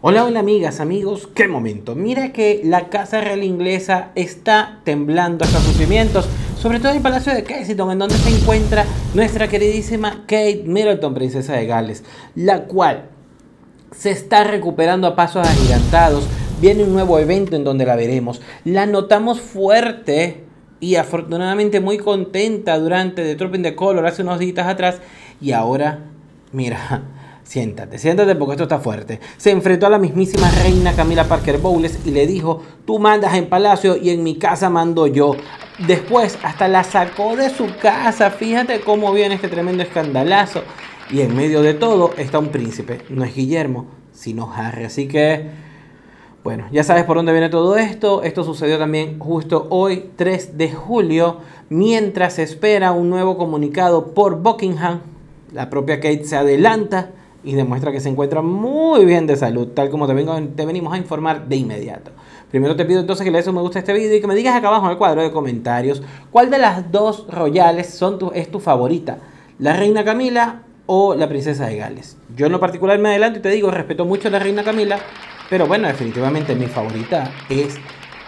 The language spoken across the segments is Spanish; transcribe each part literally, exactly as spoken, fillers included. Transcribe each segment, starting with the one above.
Hola, hola amigas, amigos, qué momento. Mira que la Casa Real Inglesa está temblando hasta sus cimientos, sobre todo en el Palacio de Kensington, en donde se encuentra nuestra queridísima Kate Middleton, princesa de Gales, la cual se está recuperando a pasos agigantados. Viene un nuevo evento en donde la veremos. La notamos fuerte y afortunadamente muy contenta durante The Trooping the Color hace unos días atrás, y ahora, mira, siéntate, siéntate porque esto está fuerte. Se enfrentó a la mismísima reina Camilla Parker Bowles y le dijo: tú mandas en palacio y en mi casa mando yo. Después hasta la sacó de su casa. Fíjate cómo viene este tremendo escandalazo. Y en medio de todo está un príncipe. No es Guillermo, sino Harry. Así que, bueno, ya sabes por dónde viene todo esto. Esto sucedió también justo hoy, tres de julio, mientras se espera un nuevo comunicado por Buckingham. La propia Kate se adelanta y demuestra que se encuentra muy bien de salud, tal como te, vengo, te venimos a informar de inmediato. Primero te pido entonces que le des un me gusta a este video y que me digas acá abajo en el cuadro de comentarios cuál de las dos royales son tu, es tu favorita, la reina Camila o la princesa de Gales. Yo en lo particular me adelanto y te digo, respeto mucho a la reina Camila, pero bueno, definitivamente mi favorita es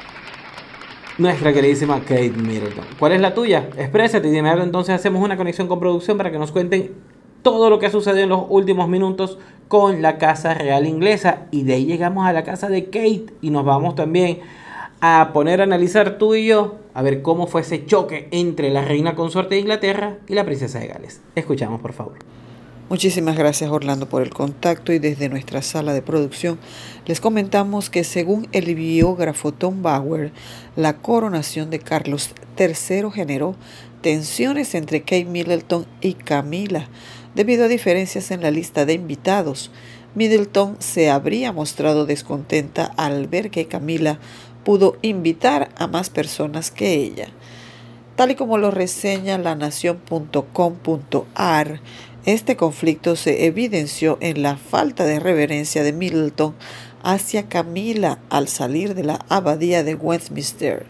nuestra queridísima Kate Middleton. ¿Cuál es la tuya? Exprésate y de inmediato entonces hacemos una conexión con producción para que nos cuenten todo lo que ha sucedido en los últimos minutos con la Casa Real Inglesa. Y de ahí llegamos a la casa de Kate y nos vamos también a poner a analizar tú y yo a ver cómo fue ese choque entre la reina consorte de Inglaterra y la princesa de Gales. Escuchamos, por favor. Muchísimas gracias, Orlando, por el contacto, y desde nuestra sala de producción les comentamos que según el biógrafo Tom Bower, la coronación de Carlos tercero generó tensiones entre Kate Middleton y Camila debido a diferencias en la lista de invitados. Middleton se habría mostrado descontenta al ver que Camila pudo invitar a más personas que ella. Tal y como lo reseña la nación punto com punto a r, este conflicto se evidenció en la falta de reverencia de Middleton hacia Camila al salir de la abadía de Westminster.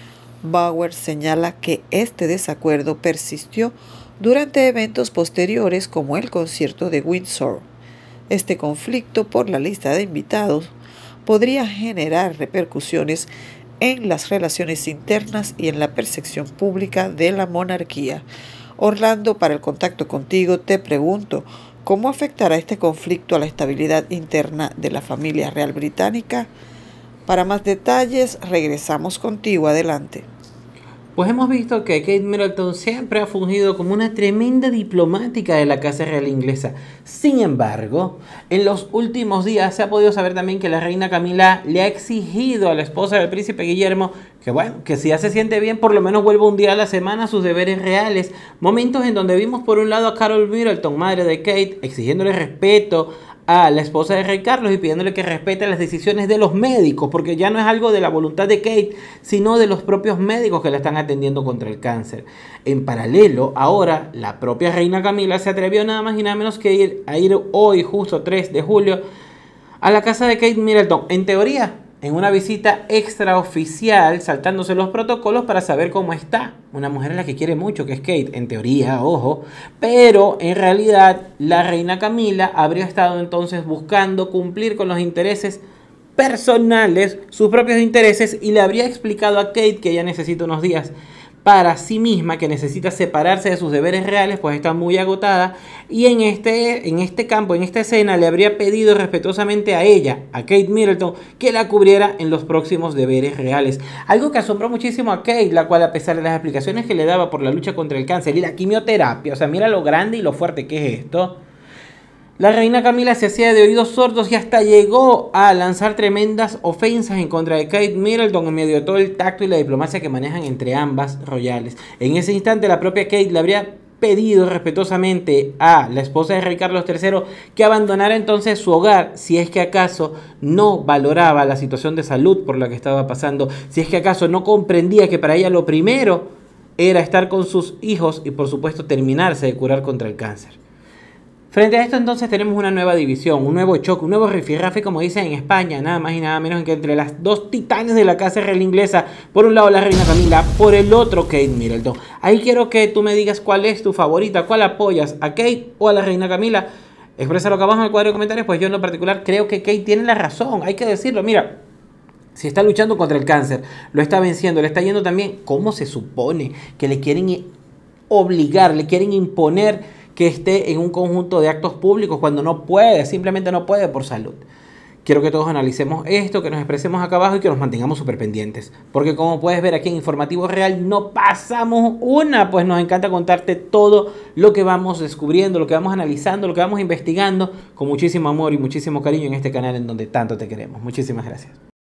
Bauer señala que este desacuerdo persistió durante eventos posteriores como el concierto de Windsor. Este conflicto por la lista de invitados podría generar repercusiones en las relaciones internas y en la percepción pública de la monarquía. Orlando, para el contacto contigo te pregunto, ¿cómo afectará este conflicto a la estabilidad interna de la familia real británica? Para más detalles, regresamos contigo. Adelante. Pues hemos visto que Kate Middleton siempre ha fungido como una tremenda diplomática de la Casa Real Inglesa. Sin embargo, en los últimos días se ha podido saber también que la reina Camila le ha exigido a la esposa del príncipe Guillermo que, bueno, que si ya se siente bien, por lo menos vuelva un día a la semana a sus deberes reales. Momentos en donde vimos por un lado a Carol Middleton, madre de Kate, exigiéndole respeto a la esposa de Rey Carlos y pidiéndole que respete las decisiones de los médicos, porque ya no es algo de la voluntad de Kate, sino de los propios médicos que la están atendiendo contra el cáncer. En paralelo, ahora la propia reina Camila se atrevió nada más y nada menos que ir a ir hoy, justo tres de julio, a la casa de Kate Middleton, en teoría en una visita extraoficial, saltándose los protocolos para saber cómo está una mujer a la que quiere mucho, que es Kate, en teoría, ojo, pero en realidad la reina Camila habría estado entonces buscando cumplir con los intereses personales, sus propios intereses, y le habría explicado a Kate que ella necesita unos días para sí misma, que necesita separarse de sus deberes reales, pues está muy agotada, y en este, en este campo, en esta escena, le habría pedido respetuosamente a ella, a Kate Middleton, que la cubriera en los próximos deberes reales. Algo que asombró muchísimo a Kate, la cual, a pesar de las explicaciones que le daba por la lucha contra el cáncer y la quimioterapia, o sea, mira lo grande y lo fuerte que es esto, la reina Camila se hacía de oídos sordos y hasta llegó a lanzar tremendas ofensas en contra de Kate Middleton en medio de todo el tacto y la diplomacia que manejan entre ambas royales. En ese instante la propia Kate le habría pedido respetuosamente a la esposa de Rey Carlos tercero que abandonara entonces su hogar si es que acaso no valoraba la situación de salud por la que estaba pasando, si es que acaso no comprendía que para ella lo primero era estar con sus hijos y por supuesto terminarse de curar contra el cáncer. Frente a esto entonces tenemos una nueva división, un nuevo choque, un nuevo rifirrafe, como dicen en España, nada más y nada menos que entre las dos titanes de la Casa Real Inglesa, por un lado la reina Camila, por el otro Kate Middleton. Ahí quiero que tú me digas cuál es tu favorita, cuál apoyas, a Kate o a la reina Camila. exprésalo acá abajo en el cuadro de comentarios, pues yo en lo particular creo que Kate tiene la razón, hay que decirlo. Mira, si está luchando contra el cáncer, lo está venciendo, le está yendo también, ¿cómo se supone que le quieren obligar, le quieren imponer que esté en un conjunto de actos públicos cuando no puede, simplemente no puede por salud? Quiero que todos analicemos esto, que nos expresemos acá abajo y que nos mantengamos súper pendientes. Porque como puedes ver aquí en Informativo Real, no pasamos una, pues nos encanta contarte todo lo que vamos descubriendo, lo que vamos analizando, lo que vamos investigando, con muchísimo amor y muchísimo cariño en este canal en donde tanto te queremos. Muchísimas gracias.